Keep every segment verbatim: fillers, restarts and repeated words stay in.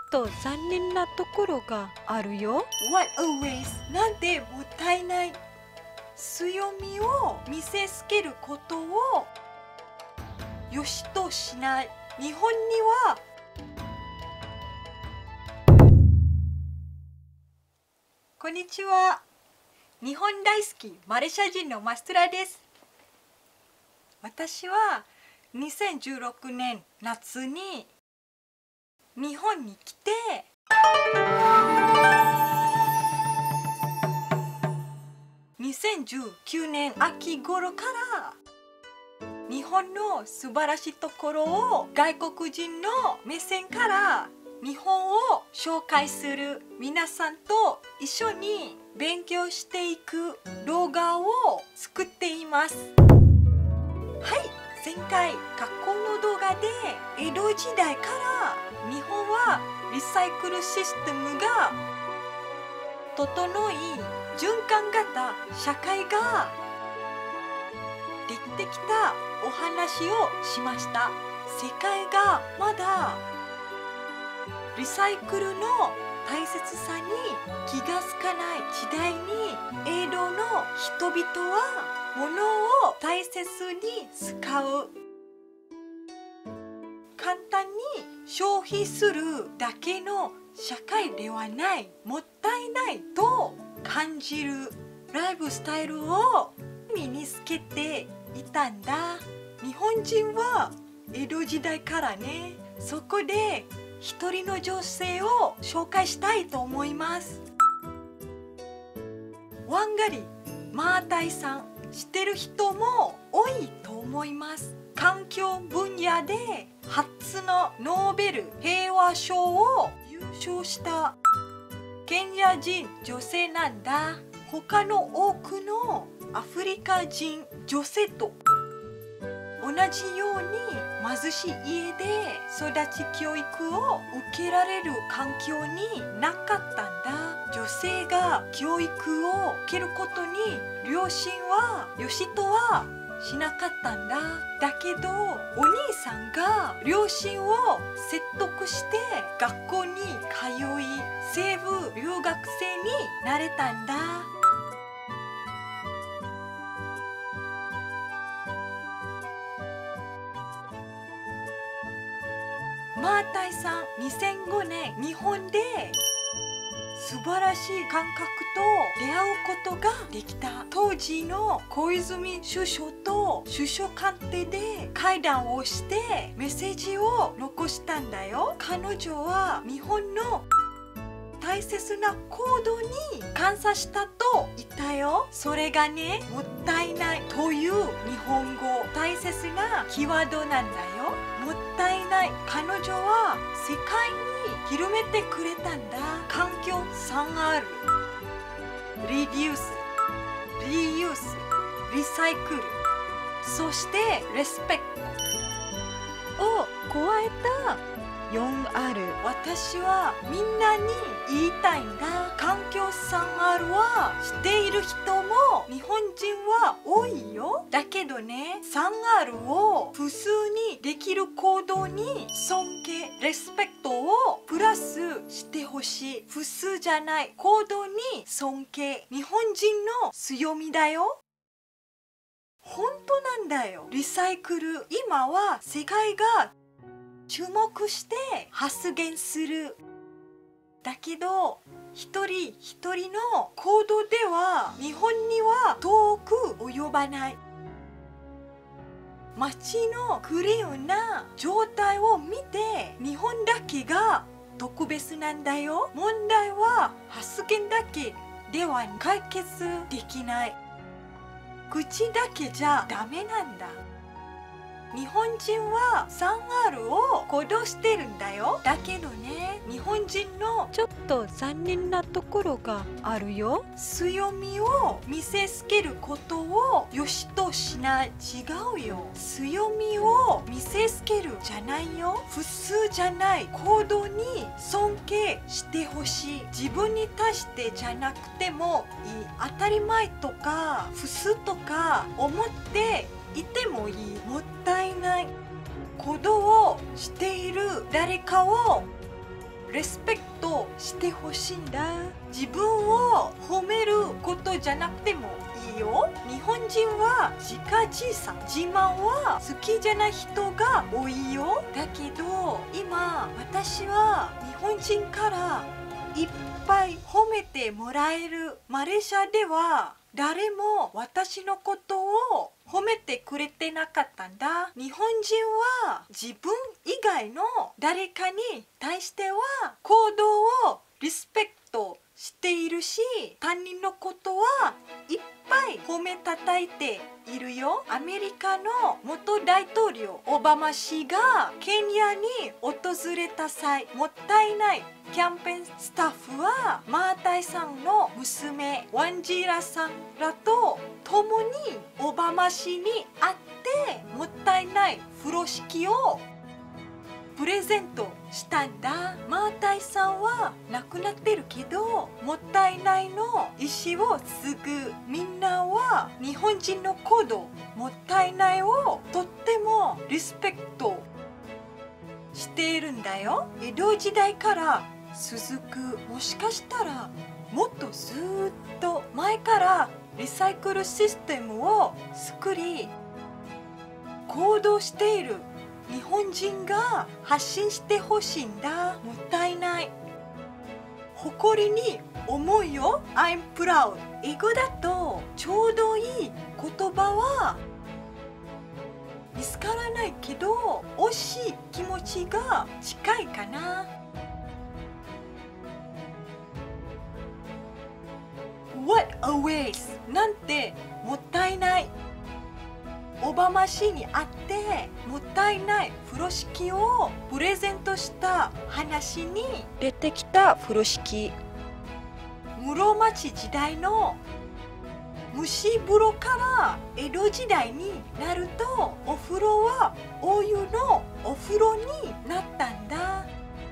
と残念なところがあるよ。 What a waste! なんてもったいない。強みを見せつけることをよしとしない。日本にはこんにちは。日本大好きマレーシア人のマストラです。私はにせんじゅうろくねん夏に日本に来てにせんじゅうきゅうねん秋頃から日本の素晴らしいところを外国人の目線から日本を紹介する、皆さんと一緒に勉強していく動画を作っています。はい、前回学校の動画で江戸時代から日本はリサイクルシステムが整い、循環型社会ができてきたお話をしました。世界がまだリサイクルの大切さに気がつかない時代に、江戸の人々は物を大切に使う、簡単に消費するだけの社会ではない、もったいないと感じるライフスタイルを身につけていたんだ。日本人は江戸時代からね。そこで一人の女性を紹介したいと思います。ワンガリマータイさん、知ってる人も多いと思います。環境分野で初のノーベル平和賞を優勝したケニア人女性なんだ。他の多くのアフリカ人女性と同じように貧しい家で育ち教育を受けられる環境になかったんだ。女性が教育を受けることに両親はよしとはしなかったんだ。だけどお兄さんが両親を説得して学校に通い、西部留学生になれたんだ。マータイさん、にせんごねん日本で素晴らしい感覚と出会うことができた。当時の小泉首相と首相官邸で会談をしてメッセージを残したんだよ。彼女は日本の大切な行動に感謝したと言ったよ。それがね、もったいないという日本語、大切なキーワードなんだよ。もったいない。彼女は世界に広めてくれたんだ。環境 スリーアール、 リデュース、リユース、リサイクル、そしてレスペクトを加えた フォーアール。 私はみんなに言いたいんだ。環境 スリーアール は知っている人も日本人は多いよ。だけどね、スリーアール を普通にできる行動に尊敬、レスペクトをプラスしてほしい。普通じゃない行動に尊敬、日本人の強みだよ。本当なんだよ。リサイクル、今は世界が注目して発言する。だけど一人一人の行動では日本には遠く及ばない。街のクリーンな状態を見て日本だけが特別なんだよ。問題は発言だけでは解決できない。口だけじゃダメなんだ。日本人は スリーアール を行動してるんだよ。だけどね、日本人のちょっと残念なところがあるよ。 強みを見せつけることをよしとしない。違うよ。強みを見せつけるじゃないよ。普通じゃない行動に尊敬してほしい。自分に対してじゃなくてもいい。当たり前とか普通とか思っていてもいい。もったいない行動をしている誰かをレスペクトしてほしいんだ。自分を褒めることじゃなくてもいいよ。日本人は自画自賛、自慢は好きじゃない人が多いよ。だけど今私は日本人からいっぱい褒めてもらえる。マレーシアでは誰も私のことを褒めてくれてなかったんだ。日本人は自分以外の誰かに対しては行動をリスペクトしているし、他人のことはいっぱい褒めたたいているよ。アメリカの元大統領オバマ氏がケニアに訪れた際、もったいないキャンペーンスタッフはマータイさんの娘ワンジーラさんらと共にオバマ氏に会ってもったいない風呂敷をプレゼントしたんだ。マータイさんは亡くなってるけど、もったいないの意思を継ぐみんなは日本人の行動もったいないをとってもリスペクトしているんだよ。江戸時代から続く、もしかしたらもっとずっと前からリサイクルシステムを作り行動している日本人が発信してほしいんだ。もったいない。誇りに思うよ。I'm proud。英語だとちょうどいい言葉は見つからないけど、惜しい気持ちが近いかな。What a waste！ なんてもったいない。オバマ氏に会ってもったいない風呂敷をプレゼントした話に出てきた風呂敷。室町時代の蒸し風呂から江戸時代になるとお風呂はお湯のお風呂になったんだ。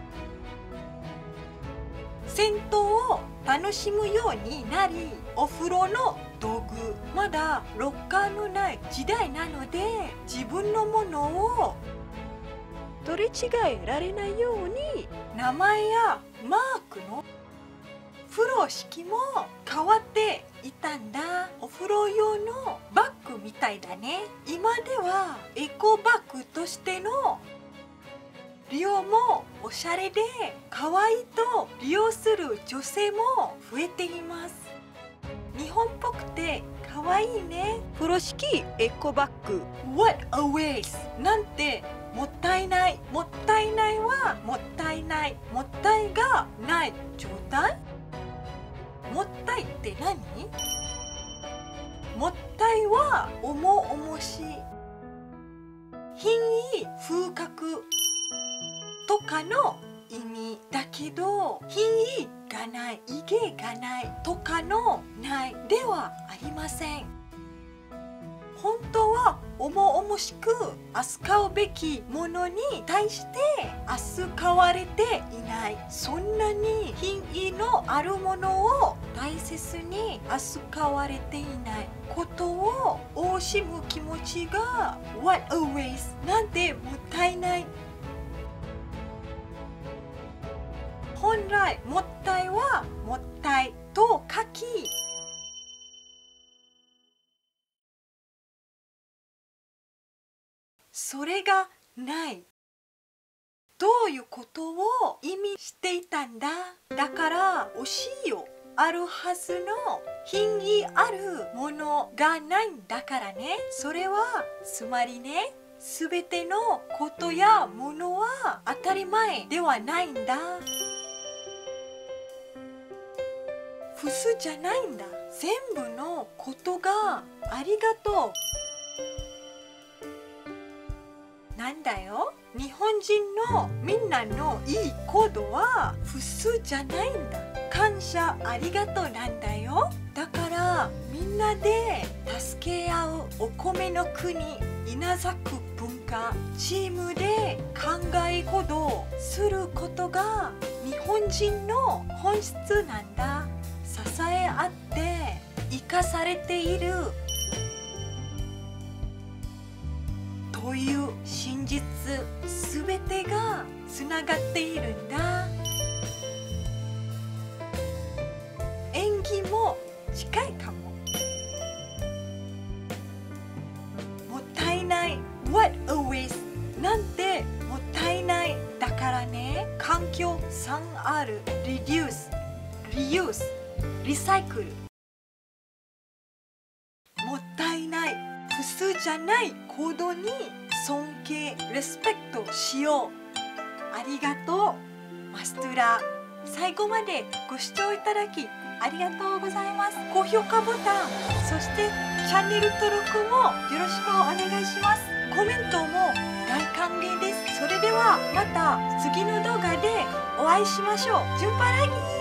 銭湯を楽しむようになり、お風呂の道具、まだロッカーのない時代なので自分のものを取り違えられないように名前やマークの風呂敷も変わっていたんだ。お風呂用のバッグみたいだね。今ではエコバッグとしての利用もおしゃれで可愛いと利用する女性も増えています。日本っぽくて可愛いね。風呂敷エコバッグ。 What a waste！ なんてもったいない。もったいないはもったいない。もったいがない状態。もったいって何？もったいは重々しい、品位風格とかの意味だけど、品位がない、威厳がないとかのないではありません。本当は重々しく扱うべきものに対して扱われていない。そんなに品位のあるものを大切に扱われていないことを惜しむ気持ちが What a waste！ なんてもったいない。本来もったいはもったいと書き、それがない。どういうことを意味していたんだ。だから惜しいよ。あるはずの品位あるものがないんだからね。それはつまりね、すべてのことやものは当たり前ではないんだ。普通じゃないんだ。全部のことがありがとうなんだよ。日本人のみんなのいい行動は普通じゃないんだ。感謝ありがとうなんだよ。だからみんなで助け合うお米の国、稲作文化、チームで考え行動することが日本人の本質なんだ。支え合って生かされているという真実、すべてがつながっているんだ。 はね、環境 スリーアール、Reduce、Reuse、リサイクル。もったいない、普通じゃない行動に尊敬、レスペクトしよう。ありがとう、マストゥラ。最後までご視聴いただきありがとうございます。高評価ボタン、そしてチャンネル登録もよろしくお願いします。コメントも大歓迎です。それではまた次の動画でお会いしましょう。ジュンパラギー。